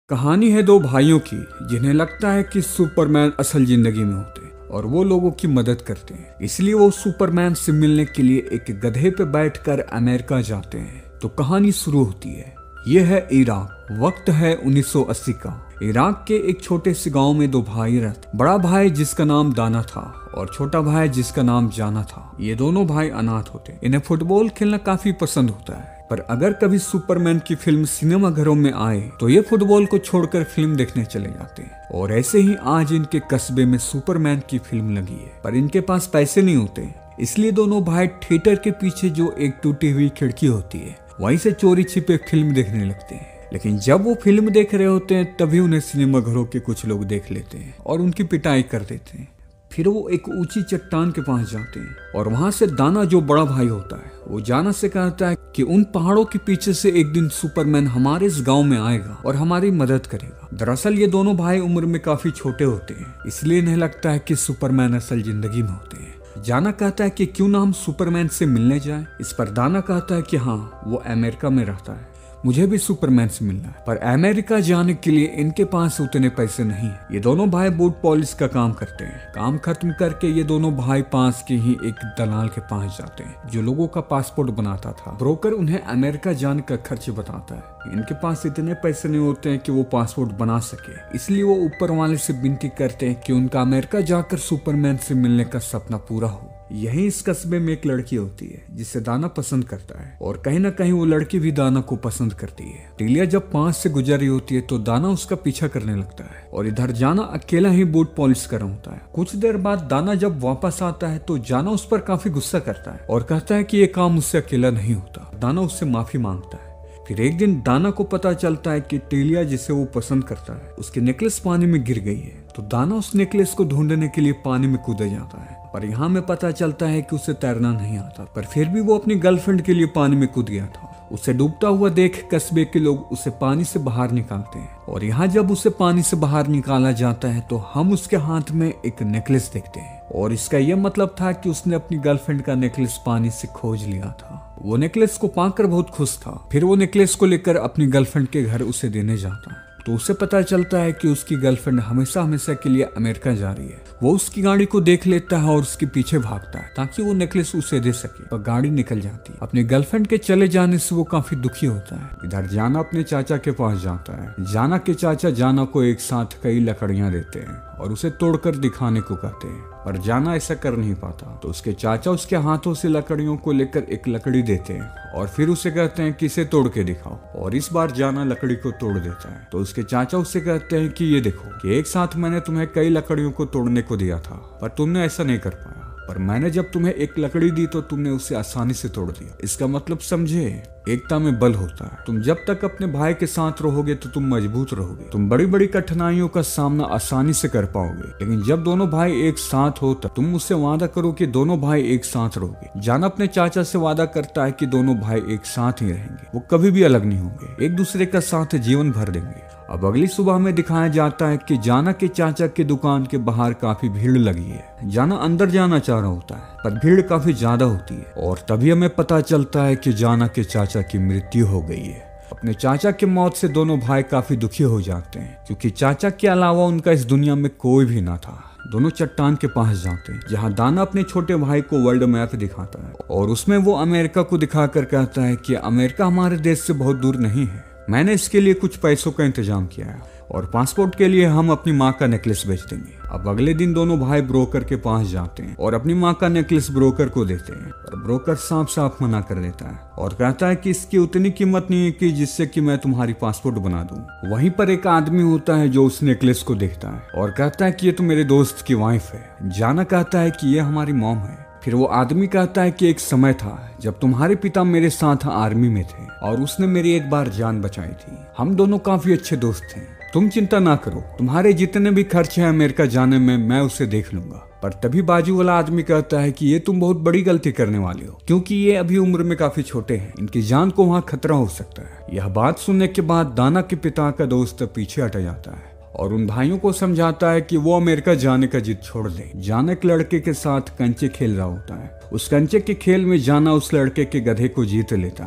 कहानी है दो भाइयों की जिन्हें लगता है कि सुपरमैन असल जिंदगी में होते हैं और वो लोगों की मदद करते हैं। इसलिए वो सुपरमैन से मिलने के लिए एक गधे पे बैठकर अमेरिका जाते हैं। तो कहानी शुरू होती है। ये है इराक। वक्त है 1980 का। इराक के एक छोटे से गांव में दो भाई रहते। बड़ा भाई जिसका नाम दाना था और छोटा भाई जिसका नाम जाना था। ये दोनों भाई अनाथ होते। इन्हें फुटबॉल खेलना काफी पसंद होता है, पर अगर कभी सुपरमैन की फिल्म सिनेमा घरों में आए तो ये फुटबॉल को छोड़कर फिल्म देखने चले जाते हैं। और ऐसे ही आज इनके कस्बे में सुपरमैन की फिल्म लगी है, पर इनके पास पैसे नहीं होते। इसलिए दोनों भाई थिएटर के पीछे जो एक टूटी हुई खिड़की होती है वहीं से चोरी छिपे फिल्म देखने लगते हैं। लेकिन जब वो फिल्म देख रहे होते हैं तभी उन्हें सिनेमा घरों के कुछ लोग देख लेते हैं और उनकी पिटाई कर देते हैं। फिर वो एक ऊंची चट्टान के पास जाते हैं और वहां से दाना जो बड़ा भाई होता है वो जाना से कहता है कि उन पहाड़ों के पीछे से एक दिन सुपरमैन हमारे इस गांव में आएगा और हमारी मदद करेगा। दरअसल ये दोनों भाई उम्र में काफी छोटे होते हैं, इसलिए इन्हें लगता है कि सुपरमैन असल जिंदगी में होते हैं। जाना कहता है कि क्यों ना हम सुपरमैन से मिलने जाएं। इस पर दाना कहता है कि हाँ, वो अमेरिका में रहता है, मुझे भी सुपरमैन से मिलना है, पर अमेरिका जाने के लिए इनके पास उतने पैसे नहीं है। ये दोनों भाई बूट पॉलिश का काम करते हैं। काम खत्म करके ये दोनों भाई पास के ही एक दलाल के पास जाते हैं जो लोगों का पासपोर्ट बनाता था। ब्रोकर उन्हें अमेरिका जाने का खर्च बताता है। इनके पास इतने पैसे नहीं होते हैं कि वो पासपोर्ट बना सके, इसलिए वो ऊपर वाले से विनती करते हैं कि उनका अमेरिका जाकर सुपरमैन से मिलने का सपना पूरा हो। यही इस कस्बे में एक लड़की होती है जिसे दाना पसंद करता है और कहीं ना कहीं वो लड़की भी दाना को पसंद करती है। टीलिया जब पास से गुजर रही होती है तो दाना उसका पीछा करने लगता है और इधर जाना अकेला ही बूट पॉलिश कर रहा होता है। कुछ देर बाद दाना जब वापस आता है तो जाना उस पर काफी गुस्सा करता है और कहता है कि ये काम उससे अकेला नहीं होता। दाना उससे माफी मांगता है। फिर एक दिन दाना को पता चलता है कि टीलिया जिसे वो पसंद करता है उसकी नेकलेस पानी में गिर गई है। तो दाना उस नेकलेस को ढूंढने के लिए पानी में कूद जाता है, पर यहाँ में पता चलता है कि उसे तैरना नहीं आता, पर फिर भी वो अपनी गर्लफ्रेंड के लिए पानी में कूद गया था। उसे डूबता हुआ देख कस्बे के लोग उसे पानी से बाहर निकालते हैं और यहाँ जब उसे पानी से बाहर निकाला जाता है तो हम उसके हाथ में एक नेकलेस देखते हैं और इसका यह मतलब था कि उसने अपनी गर्लफ्रेंड का नेकलेस पानी से खोज लिया था। वो नेकलेस को पाकर बहुत खुश था। फिर वो नेकलेस को लेकर अपनी गर्लफ्रेंड के घर उसे देने जाता है तो उसे पता चलता है कि उसकी गर्लफ्रेंड हमेशा हमेशा के लिए अमेरिका जा रही है। वो उसकी गाड़ी को देख लेता है और उसके पीछे भागता है ताकि वो नेकलेस उसे दे सके, पर गाड़ी निकल जाती है। अपनी गर्लफ्रेंड के चले जाने से वो काफी दुखी होता है। इधर जाना अपने चाचा के पास जाता है। जाना के चाचा जाना को एक साथ कई लकड़ियां देते हैं और उसे तोड़कर दिखाने को कहते हैं, पर जाना ऐसा कर नहीं पाता। तो उसके चाचा उसके हाथों से लकड़ियों को लेकर एक लकड़ी देते हैं और फिर उसे कहते हैं कि इसे तोड़ के दिखाओ। और इस बार जाना लकड़ी को तोड़ देता है। तो उसके चाचा उससे कहते हैं कि ये देखो कि एक साथ मैंने तुम्हें कई लकड़ियों को तोड़ने को दिया था, पर तुमने ऐसा नहीं कर पाया, पर मैंने जब तुम्हें एक लकड़ी दी तो तुमने उसे आसानी से तोड़ दिया। इसका मतलब समझे, एकता में बल होता है। तुम जब तक अपने भाई के साथ रहोगे तो तुम मजबूत रहोगे। तुम बड़ी बड़ी कठिनाइयों का सामना आसानी से कर पाओगे। लेकिन जब दोनों भाई एक साथ हो तब तुम मुझसे वादा करो कि दोनों भाई एक साथ रहोगे। जाना अपने चाचा से वादा करता है कि दोनों भाई एक साथ ही रहेंगे, वो कभी भी अलग नहीं होंगे, एक दूसरे का साथ जीवन भर देंगे। अब अगली सुबह में दिखाया जाता है कि जाना के चाचा की दुकान के बाहर काफी भीड़ लगी है। जाना अंदर जाना चाह रहा होता है पर भीड़ काफी ज्यादा होती है और तभी हमें पता चलता है कि जाना के चाचा की मृत्यु हो गई है। अपने चाचा की मौत से दोनों भाई काफी दुखी हो जाते हैं क्योंकि चाचा के अलावा उनका इस दुनिया में कोई भी ना था। दोनों चट्टान के पास जाते हैं जहाँ दाना अपने छोटे भाई को वर्ल्ड मैप दिखाता है और उसमें वो अमेरिका को दिखाकर कहता है कि अमेरिका हमारे देश से बहुत दूर नहीं है। मैंने इसके लिए कुछ पैसों का इंतजाम किया है और पासपोर्ट के लिए हम अपनी माँ का नेकलेस बेच देंगे। अब अगले दिन दोनों भाई ब्रोकर के पास जाते हैं और अपनी माँ का नेकलेस ब्रोकर को देते हैं, पर ब्रोकर साफ साफ मना कर देता है और कहता है कि इसकी उतनी कीमत नहीं है कि जिससे कि मैं तुम्हारी पासपोर्ट बना दूं। वहीं पर एक आदमी होता है जो उस नेकलेस को देखता है और कहता है कि ये तो मेरे दोस्त की वाइफ है। जाना कहता है कि ये हमारी मॉम है। फिर वो आदमी कहता है कि एक समय था जब तुम्हारे पिता मेरे साथ आर्मी में थे और उसने मेरी एक बार जान बचाई थी। हम दोनों काफी अच्छे दोस्त थे। तुम चिंता ना करो, तुम्हारे जितने भी खर्च हैं अमेरिका जाने में मैं उसे देख लूंगा। पर तभी बाजू वाला आदमी कहता है कि ये तुम बहुत बड़ी गलती करने वाले हो क्योंकि ये अभी उम्र में काफी छोटे हैं, इनकी जान को वहाँ खतरा हो सकता है। यह बात सुनने के बाद दाना के पिता का दोस्त पीछे हट जाता है और उन भाइयों को समझाता है कि वो अमेरिका जाने का जिद छोड़ दे। जाना एक लड़के के साथ कंचे खेल रहा होता है। उस कंचे के खेल में जाना उस लड़के के गधे को जीत लेता है।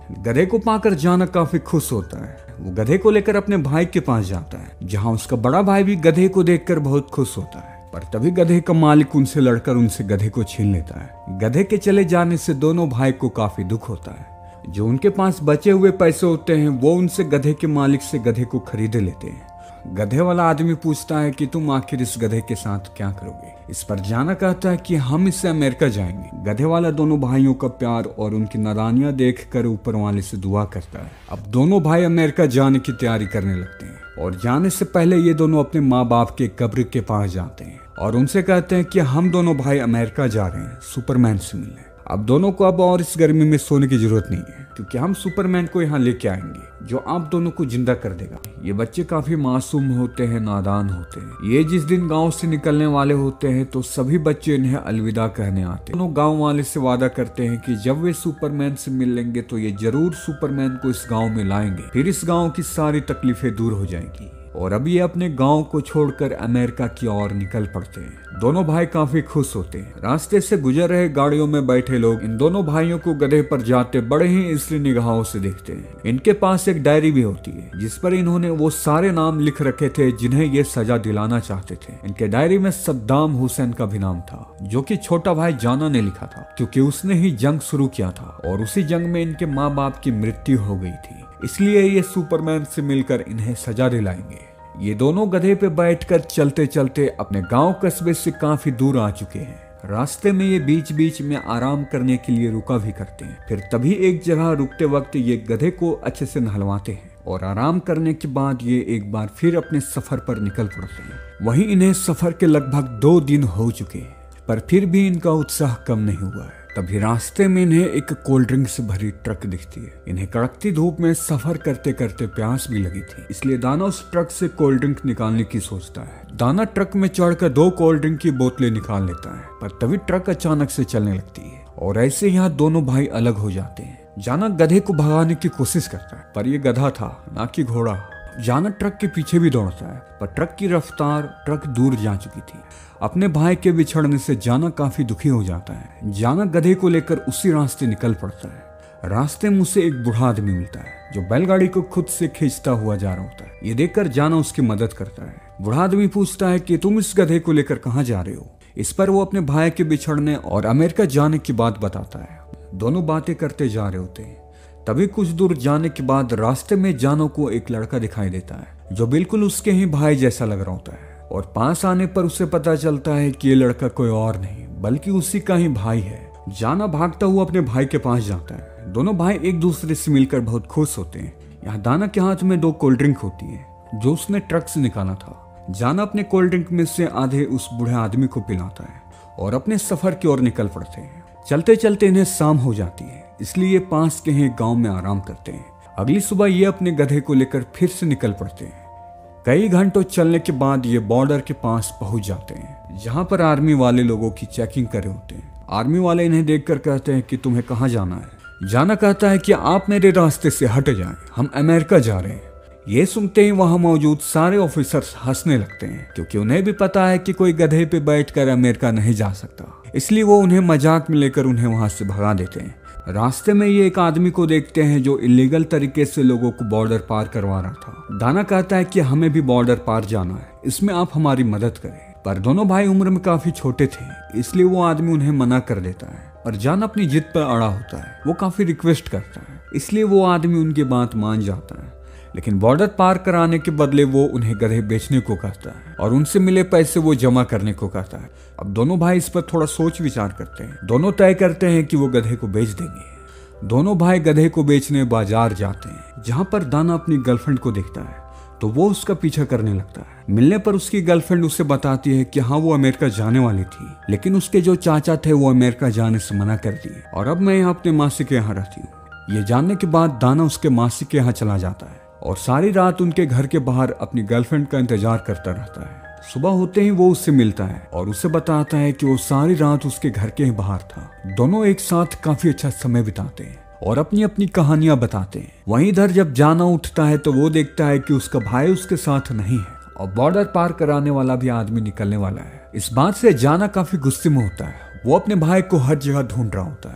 गधे को पाकर जाना काफी खुश होता है। वो गधे को लेकर अपने भाई के पास जाता है, जहाँ उसका बड़ा भाई भी गधे को देखकर बहुत खुश होता है। पर तभी गधे का मालिक उनसे लड़कर उनसे गधे को छीन लेता है। गधे के चले जाने से दोनों भाई को काफी दुख होता है। जो उनके पास बचे हुए पैसे होते हैं वो उनसे गधे के मालिक से गधे को खरीद लेते हैं। गधे वाला आदमी पूछता है कि तुम आखिर इस गधे के साथ क्या करोगे। इस पर जाना कहता है कि हम इससे अमेरिका जाएंगे। गधे वाला दोनों भाइयों का प्यार और उनकी नादानियां देखकर ऊपर वाले से दुआ करता है। अब दोनों भाई अमेरिका जाने की तैयारी करने लगते हैं और जाने से पहले ये दोनों अपने माँ बाप के कब्र के पास जाते हैं और उनसे कहते हैं कि हम दोनों भाई अमेरिका जा रहे हैं सुपरमैन से मिलने। अब दोनों को अब और इस गर्मी में सोने की जरूरत नहीं है, क्योंकि हम सुपरमैन को यहाँ लेके आएंगे जो आप दोनों को जिंदा कर देगा। ये बच्चे काफी मासूम होते हैं, नादान होते हैं। ये जिस दिन गांव से निकलने वाले होते हैं तो सभी बच्चे इन्हें अलविदा कहने आते हैं। दोनों गांव वाले से वादा करते हैं कि जब वे सुपरमैन से मिल लेंगे तो ये जरूर सुपरमैन को इस गाँव में लाएंगे, फिर इस गाँव की सारी तकलीफें दूर हो जाएंगी। और अब ये अपने गांव को छोड़कर अमेरिका की ओर निकल पड़ते हैं। दोनों भाई काफी खुश होते हैं। रास्ते से गुजर रहे गाड़ियों में बैठे लोग इन दोनों भाइयों को गधे पर जाते बड़े ही इसलिए निगाहों से देखते हैं। इनके पास एक डायरी भी होती है जिस पर इन्होंने वो सारे नाम लिख रखे थे जिन्हें ये सजा दिलाना चाहते थे। इनके डायरी में सद्दाम हुसैन का भी नाम था, जो कि छोटा भाई जाना ने लिखा था, क्योंकि उसने ही जंग शुरू किया था और उसी जंग में इनके माँ बाप की मृत्यु हो गई थी। इसलिए ये सुपरमैन से मिलकर इन्हें सजा दिलाएंगे। ये दोनों गधे पे बैठकर चलते चलते अपने गांव कस्बे से काफी दूर आ चुके हैं। रास्ते में ये बीच बीच में आराम करने के लिए रुका भी करते हैं। फिर तभी एक जगह रुकते वक्त ये गधे को अच्छे से नहलवाते हैं और आराम करने के बाद ये एक बार फिर अपने सफर पर निकल पड़ते हैं। वहीं इन्हें सफर के लगभग 2 दिन हो चुके हैं, पर फिर भी इनका उत्साह कम नहीं हुआ है। तभी रास्ते में इन्हें एक कोल्ड ड्रिंक से भरी ट्रक दिखती है। इन्हें कड़कती धूप में सफर करते करते प्यास भी लगी थी, इसलिए दाना उस ट्रक से कोल्ड ड्रिंक निकालने की सोचता है। दाना ट्रक में चढ़कर 2 कोल्ड ड्रिंक की बोतलें निकाल लेता है, पर तभी ट्रक अचानक से चलने लगती है और ऐसे यहाँ दोनों भाई अलग हो जाते हैं। जाना गधे को भगाने की कोशिश करता है, पर यह गधा था ना कि घोड़ा। जाना ट्रक के पीछे भी दौड़ता है, पर ट्रक की रफ्तार ट्रक दूर जा चुकी थी। अपने भाई के बिछड़ने से जाना काफी दुखी हो जाता है। जाना गधे को लेकर उसी रास्ते निकल पड़ता है। रास्ते में उसे एक बूढ़ा आदमी मिलता है जो बैलगाड़ी को खुद से खींचता हुआ जा रहा होता है। ये देखकर जाना उसकी मदद करता है। बूढ़ा आदमी पूछता है कि तुम इस गधे को लेकर कहाँ जा रहे हो। इस पर वो अपने भाई के बिछड़ने और अमेरिका जाने की बात बताता है। दोनों बातें करते जा रहे होते हैं। तभी कुछ दूर जाने के बाद रास्ते में जानो को एक लड़का दिखाई देता है जो बिल्कुल उसके ही भाई जैसा लग रहा होता है। और पास आने पर उसे पता चलता है कि ये लड़का कोई और नहीं बल्कि उसी का ही भाई है। जाना भागता हुआ अपने भाई के पास जाता है। दोनों भाई एक दूसरे से मिलकर बहुत खुश होते हैं। यहाँ दाना के हाथ में 2 कोल्ड ड्रिंक होती है जो उसने ट्रक से निकाला था। जाना अपने कोल्ड ड्रिंक में से आधे उस बूढ़े आदमी को पिलाता है और अपने सफर की ओर निकल पड़ते हैं। चलते चलते इन्हें शाम हो जाती है, इसलिए पास के ही गाँव में आराम करते हैं। अगली सुबह ये अपने गधे को लेकर फिर से निकल पड़ते हैं। कई घंटों चलने के बाद ये बॉर्डर के पास पहुंच जाते हैं, जहां पर आर्मी वाले लोगों की चेकिंग कर रहे होते हैं। आर्मी वाले इन्हें देखकर कहते हैं कि तुम्हें कहां जाना है। जाना कहता है कि आप मेरे रास्ते से हट जाएं, हम अमेरिका जा रहे हैं। ये सुनते ही वहां मौजूद सारे ऑफिसर्स हंसने लगते हैं, क्योंकि उन्हें भी पता है कि कोई गधे पे बैठकर अमेरिका नहीं जा सकता। इसलिए वो उन्हें मजाक में लेकर उन्हें वहां से भगा देते हैं। रास्ते में ये एक आदमी को देखते हैं जो इलीगल तरीके से लोगों को बॉर्डर पार करवा रहा था। दाना कहता है कि हमें भी बॉर्डर पार जाना है, इसमें आप हमारी मदद करें। पर दोनों भाई उम्र में काफी छोटे थे, इसलिए वो आदमी उन्हें मना कर देता है। और जाना अपनी जिद पर अड़ा होता है। वो काफी रिक्वेस्ट करता है, इसलिए वो आदमी उनकी बात मान जाता है। लेकिन बॉर्डर पार कराने के बदले वो उन्हें गधे बेचने को कहता है और उनसे मिले पैसे वो जमा करने को कहता है। अब दोनों भाई इस पर थोड़ा सोच विचार करते हैं। दोनों तय करते हैं कि वो गधे को बेच देंगे। दोनों भाई गधे को बेचने बाजार जाते हैं, जहां पर दाना अपनी गर्लफ्रेंड को देखता है तो वो उसका पीछा करने लगता है। मिलने पर उसकी गर्लफ्रेंड उसे बताती है कि हाँ वो अमेरिका जाने वाली थी, लेकिन उसके जो चाचा थे वो अमेरिका जाने से मना कर दिए और अब मैं यहाँ अपने मासी के यहाँ रहती हूँ। ये जानने के बाद दाना उसके मासी के यहाँ चला जाता है और सारी रात उनके घर के बाहर अपनी गर्लफ्रेंड का इंतजार करता रहता है। सुबह होते ही वो उससे मिलता है और उसे बताता है कि वो सारी रात उसके घर के बाहर था। दोनों एक साथ काफी अच्छा समय बिताते हैं और अपनी अपनी कहानियां बताते हैं। वहीं इधर जब जाना उठता है तो वो देखता है कि उसका भाई उसके साथ नहीं है और बॉर्डर पार कराने वाला भी आदमी निकलने वाला है। इस बात से जाना काफी गुस्से में होता है। वो अपने भाई को हर जगह ढूंढ रहा होता है।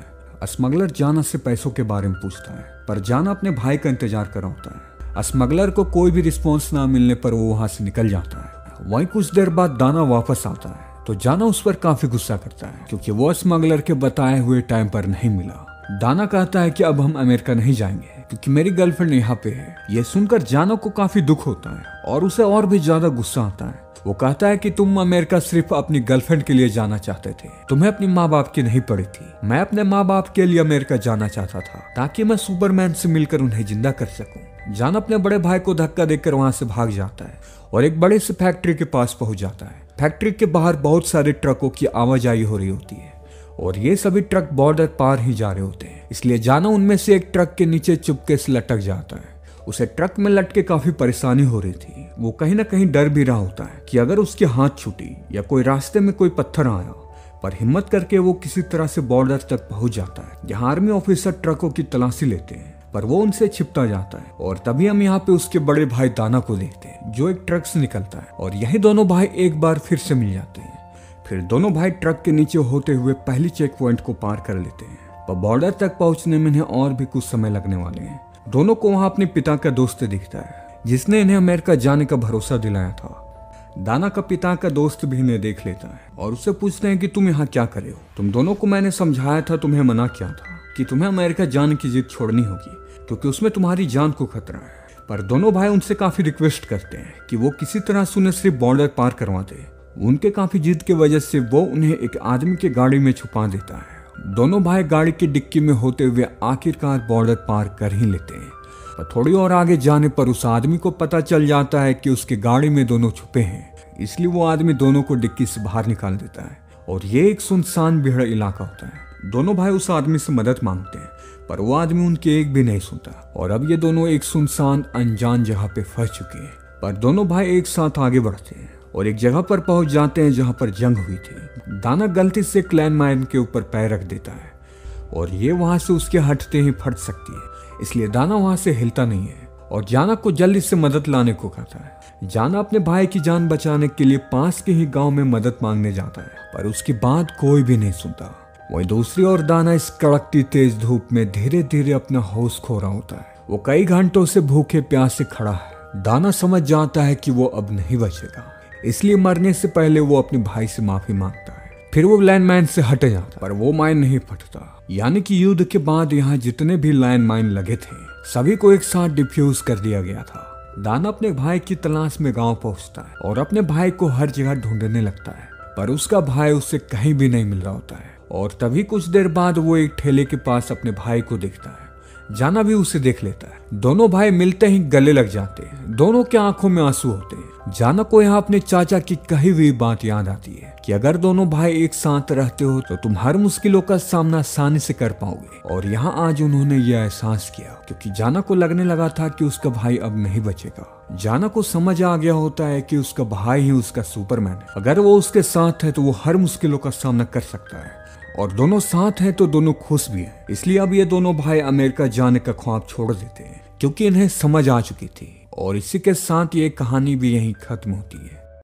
स्मगलर जाना से पैसों के बारे में पूछता है, पर जाना अपने भाई का इंतजार कर रहा होता है। स्मगलर को कोई भी रिस्पॉन्स ना मिलने पर वो वहां से निकल जाता है। वहीं कुछ देर बाद दाना वापस आता है तो जाना उस पर काफी गुस्सा करता है क्योंकि वो स्मगलर के बताए हुए टाइम पर नहीं मिला। दाना कहता है कि अब हम अमेरिका नहीं जाएंगे क्योंकि मेरी गर्लफ्रेंड यहाँ पे है। ये सुनकर जाना को काफी दुख होता है और उसे और भी ज्यादा गुस्सा आता है। वो कहता है कि तुम अमेरिका सिर्फ अपनी गर्लफ्रेंड के लिए जाना चाहते थे, तुम्हें अपनी माँ बाप की नहीं पड़ी थी। मैं अपने माँ बाप के लिए अमेरिका जाना चाहता था ताकि मैं सुपरमैन से मिलकर उन्हें जिंदा कर सकूं। जान अपने बड़े भाई को धक्का देकर वहां से भाग जाता है और एक बड़े से फैक्ट्री के पास पहुंच जाता है। फैक्ट्री के बाहर बहुत सारे ट्रकों की आवाजाही हो रही होती है और ये सभी ट्रक बॉर्डर पार ही जा रहे होते हैं, इसलिए जाना उनमें से एक ट्रक के नीचे चुपके से लटक जाता है। उसे ट्रक में लटके काफी परेशानी हो रही थी। वो कहीं ना कहीं डर भी रहा होता है कि अगर उसके हाथ छूटी या कोई रास्ते में कोई पत्थर आया, पर हिम्मत करके वो किसी तरह से बॉर्डर तक पहुंच जाता है जहां आर्मी ऑफिसर ट्रकों की तलाशी लेते हैं, पर वो उनसे छिपता जाता है। और तभी हम यहाँ पे उसके बड़े भाई दाना को देखते हैं जो एक ट्रक से निकलता है और यही दोनों भाई एक बार फिर से मिल जाते हैं। फिर दोनों भाई ट्रक के नीचे होते हुए पहली चेक पॉइंट को पार कर लेते हैं, पर बॉर्डर तक पहुंचने में इन्हें और भी कुछ समय लगने वाले हैं। दोनों को वहां अपने पिता का दोस्त दिखता है जिसने इन्हें अमेरिका जाने का भरोसा दिलाया था। दाना का पिता का दोस्त भी इन्हें देख लेता है और उससे पूछते हैं कि तुम यहाँ क्या करे हो। तुम दोनों को मैंने समझाया था, तुम्हें मना किया था कि तुम्हें अमेरिका जाने की जिद छोड़नी होगी क्योंकि उसमें तुम्हारी जान को खतरा है। पर दोनों भाई उनसे काफी रिक्वेस्ट करते हैं कि वो किसी तरह से उन्हें सिर्फ बॉर्डर पार करवा दे। उनके काफी जिद की वजह से वो उन्हें एक आदमी के गाड़ी में छुपा देता है। दोनों भाई गाड़ी की डिक्की में होते हुए आखिरकार बॉर्डर पार कर ही लेते हैं। पर थोड़ी और आगे जाने पर उस आदमी को पता चल जाता है कि उसकी गाड़ी में दोनों छुपे हैं, इसलिए वो आदमी दोनों को डिक्की से बाहर निकाल देता है और ये एक सुनसान बिहड़ इलाका होता है। दोनों भाई उस आदमी से मदद मांगते हैं पर वो आदमी उनकी एक भी नहीं सुनता और अब ये दोनों एक सुनसान अनजान जगह पे फंस चुके हैं। पर दोनों भाई एक साथ आगे बढ़ते हैं और एक जगह पर पहुंच जाते हैं जहां पर जंग हुई थी। दाना गलती से एक लैंडमाइन के ऊपर पैर रख देता है और ये वहां से उसके हटते ही फट सकती है, इसलिए दाना वहां से हिलता नहीं है और जाना को जल्दी से मदद लाने को कहता है। जाना अपने भाई की जान बचाने के लिए पास के ही गांव में मदद मांगने जाता है पर उसकी बात कोई भी नहीं सुनता। वहीं दूसरी ओर दाना इस कड़कती तेज धूप में धीरे धीरे अपना होश खो रहा होता है। वो कई घंटों से भूखे प्यासे खड़ा है। दाना समझ जाता है कि वो अब नहीं बचेगा, इसलिए मरने से पहले वो अपने भाई से माफी मांगता है। फिर वो लैंडमाइन से हट जाता पर वो माइन नहीं फटता, यानी कि युद्ध के बाद यहाँ जितने भी लैंडमाइन लगे थे सभी को एक साथ डिफ्यूज कर दिया गया था। दाना अपने भाई की तलाश में गांव पहुंचता है और अपने भाई को हर जगह ढूंढने लगता है पर उसका भाई उससे कहीं भी नहीं मिल रहा होता है। और तभी कुछ देर बाद वो एक ठेले के पास अपने भाई को देखता है। जाना भी उसे देख लेता है। दोनों भाई मिलते ही गले लग जाते हैं। दोनों के आंखों में आंसू होते हैं। जाना को यहाँ अपने चाचा की कही हुई बात याद आती है कि अगर दोनों भाई एक साथ रहते हो तो तुम हर मुश्किलों का सामना आसानी से कर पाओगे। और यहाँ आज उन्होंने यह एहसास किया क्योंकि जाना को लगने लगा था कि उसका भाई अब नहीं बचेगा। जाना को समझ आ गया होता है कि उसका भाई ही उसका सुपरमैन है। अगर वो उसके साथ है तो वो हर मुश्किलों का सामना कर सकता है और दोनों साथ हैं तो दोनों खुश भी हैं। इसलिए अब ये दोनों भाई अमेरिका जाने का ख्वाब छोड़ देते हैं क्योंकि इन्हें समझ आ चुकी थी। और इसी के साथ ये कहानी भी यहीं खत्म होती है।